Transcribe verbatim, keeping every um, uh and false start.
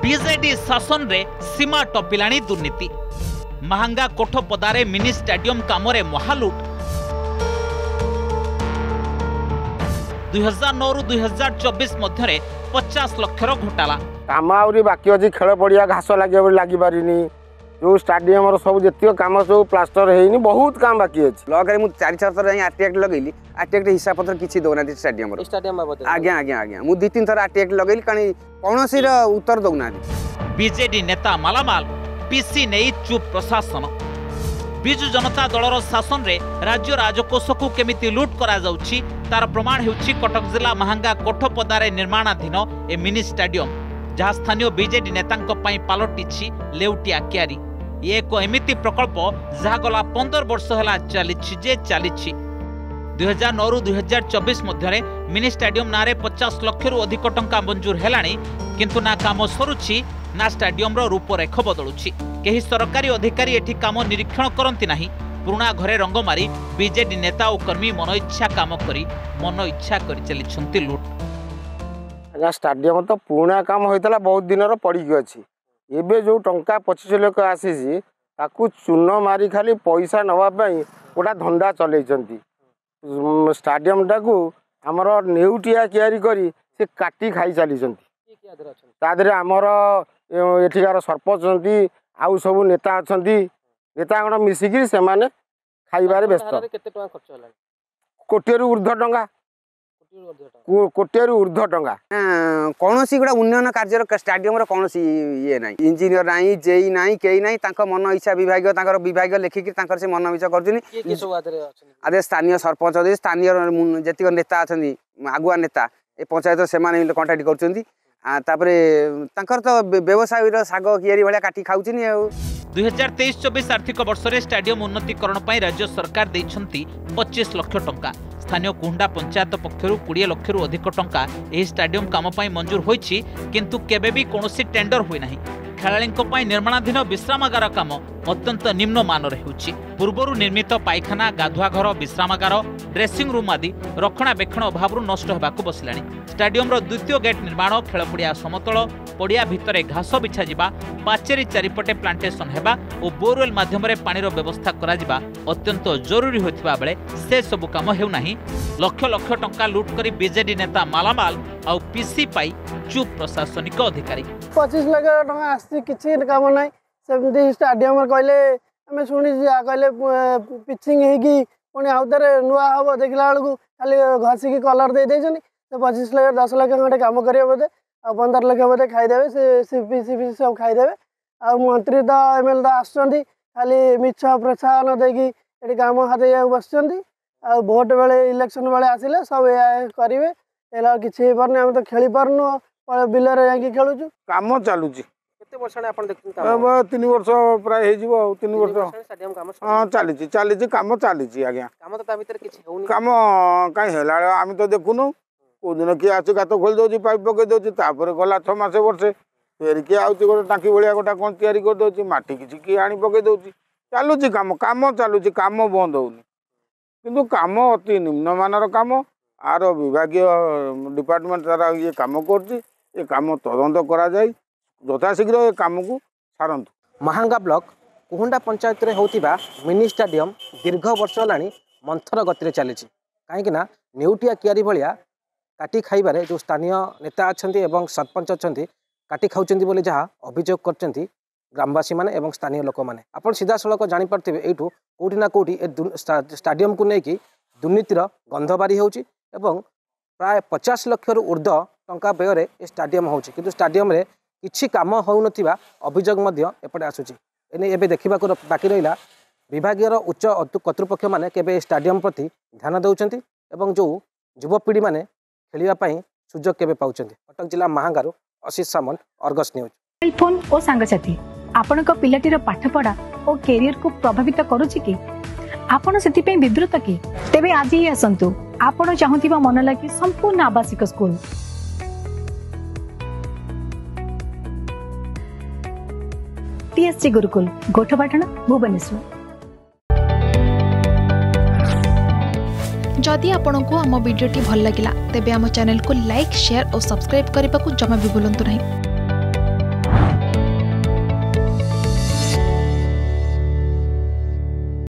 BJD शासन रे सीमा टपिलाणी दुर्नीति महांगा कोठपदारे मिनी स्टेडियम कामरे महालुट दुई हजार नौ रु दुई हजार चौबीस मध्य पचास लक्षर घोटाला काम आउरी बाकी अच्छी खेल पड़िया घास लगे लगी पारिनी जो स्टाडियम सब जितक कम सब प्लास्टर है बहुत काम बाकी अच्छे लगे मुझे चार चार थर आरटीएक्ट लगेली आरटीएक्ट हिसाब पत्र किसी दौना स्टाडियम आज्ञा आज्ञा आज्ञा मुझे दी तीन थर आरटीएक्ट लगेली कहीं कौन उत्तर दौना बीजेडी नेता मालामाल पीसी नहीं चुप प्रशासन बिजु जनता दलर शासन रे राज्य राजकोष को केमिति लूट करा जाउछि तार प्रमाण हेउछि कटक जिला महांगा कोठपदारे निर्माणाधीन ए मिनी स्टेडियम जहाँ स्थानीय बीजेडी नेतांक पई पालटिछि लेउटिया क्यारी ये एक एमिति प्रकल्प जहाँ गला पंदर वर्ष है चलीछि जे चलीछि दुई हजार नौ रु दुई हजार चौबीस मध्य मिनी स्टेडियम नारे पचास लक्ष रु अधिक टंका मंजूर हेलाणी किंतु ना काम सरुछि ना स्टेडियम रो रूपरेख बदलुछि केही सरकारी अधिकारी एठी काम निरीक्षण करंती नाही पुराना घरे रंग मारी बीजेडी नेता और कर्मी मन इच्छा काम करी मन इच्छा करि चलिछंती लूट आज्ञा स्टाडियम तो पुराना काम होता बहुत दिन पड़ी अच्छी एवं जो टंका पचिश लाख आसी चून मारी खाली पैसा नापी गोटा धंदा चल स्टाडियम टाक आमर नेउटिया क्यारी करी से काटी खाई चली तादरे आमर एठिकार सरपंच आउ सब नेता अच्छा नेता गण मिसिकी से खाइबार व्यस्त कोटी ऊर्ध्व टंका कोटी ऊर्ध्व टंका कौन गोटे उन्नयन कार्य स्टाडियम कौन ये ना इंजीनियर ना जेई ना कई ना मन इच्छा विभाग विभाग लिखिक से मन इच्छा कर स्थानीय सरपंच स्थानीय जी नेता अच्छा आगुआ नेता ए पंचायत से कंटाक्ट कर तो व्यवसाय साग कियारी भाया काटी खाऊनी दुई हजार तेईस चौबीस आर्थिक वर्ष में स्टाडियम उन्नतीकरण पर राज्य सरकार देइछंती पच्चीस लक्ष टंका स्थानीय कुंडा पंचायत पक्षर बीस लक्ष रु अधिक टंका एही स्टाडियम काम पई मंजूर होईछि किंतु केबे भी कोनोसी टेंडर होई नाही खेलाळींक पई निर्माणाधीन विश्रामागार काम अत्यंत निम्न मानर हेउछि पूर्वरु निर्मित पायखाना गाधुआ घर विश्रामागार ड्रेसिंग रूम आदि रक्षणाबेक्षण अभाव नष्ट होबाकु बसिलाणी स्टाडियम रो द्वितीय गेट निर्माण खेलपड़िया समतल पड़िया भितरे घास बिछा जिबा पाचेरी चारिपटे प्लांटेशन हेबा और बोरवेल माध्यम पानी व्यवस्था करा जिबा अत्यंत जरूरी होथिबा बेले से सब काम हेउ नाही लक्ष लक्ष टंका लूट करी बीजेडी नेता मालामाल आउ पीसी पाई चुप प्रशासनिक अधिकारी पच्चीस लाख टंका आसी किछि काम नाही सेमती स्टाडियम कहले आम शुणी कहले पिचिंग होगी पुणी आउे नुआ हम देखला बेलू खाली घसिकी कलर दे देछन पच्चीस लाख दस लाख गोटे कम करेंगे बोधे आ पंद्रह लाख बोधे खाईदे से सीपी सीपी सब खाईदे आ मंत्री तो एम एल तो आसुँच खाली मिछ प्रोत्साहन देकी ये काम हाथ बस आ भोट बेले इलेक्शन बेले आसिले सब करेंगे किसी पार्न आम तो खेली पार्नु बिलर जाकि खेलुचु काम चलुची तीन वर्ष प्राय तीन वर्ष हाँ चली चली कम चली आज्ञा कम कहीं आम तो देखुनु कौ दिन किए आस गात खोली दौर पाइप पकई दौर गला छः मस वर्षे फिर किए आउट गोटे टाँकी भाया गोटा कौन तैयारी करदे मटी किसी किए आनी पकई दौर चलुची कम कम चलुची कम बंद होनी किंतु कम अति निम्नमानर कम आर विभाग डिपार्टमेंट तारा ये कम कर कम तदंत करा जाए यथाशीघ्र ये कम को सारंतु महांगा ब्लॉक कुहुंडा पंचायत रे होतिबा मिनी स्टेडियम दीर्घ वर्ष होलानी मंथर गति चली कहीं नेउटिया क्यारी भाया काटी खाइबारे जो स्थानीय नेता अच्छा एवं सरपंच अच्छा काटी खाऊँ बोली जहाँ अभियोग कर ग्रामवासी माने एवं स्थानीय लोक मैंने आप सीधा सड़क जापे यूँ कौटी ना कौटी स्टाडियम को लेकिन दुर्नीतिर गंध बारी होची एवं प्राय पचास लक्ष रु ऊर्ध्व टंका व्यय स्टाडियम होची किंतु स्टाडियम रे किछि काम हो नथिबा अभियोग मध्य एपटे आसुची एने एबे देखिबा को बाकी रहिला विभागीय उच्च कर्तृपक्ष माने केबे स्टाडियम प्रति ध्यान देउचंती एवं जो युवपीढ़ी माने खेलिबा पई सुजोग केबे पाउचंती। कटक जिला महांगारू Ashish Samant, argus news. Mobile phone और सांगसाथी आपणक पिलाटीर पाठपढ़ा और कैरियर को प्रभावित करूची कि आपण सेति पे विद्रुत कि तेबे आज ही आसंतु आपण चाहुतिबा मन लागी संपूर्ण आवासिक स्कूल टीएससी गुरुकुल गोठपाटना भुवनेश्वर। जदि आपंक आम भिडी भल लगा तेब आम चैनल को लाइक शेयर और सब्सक्राइब करने को जमा भी भूलु नहीं।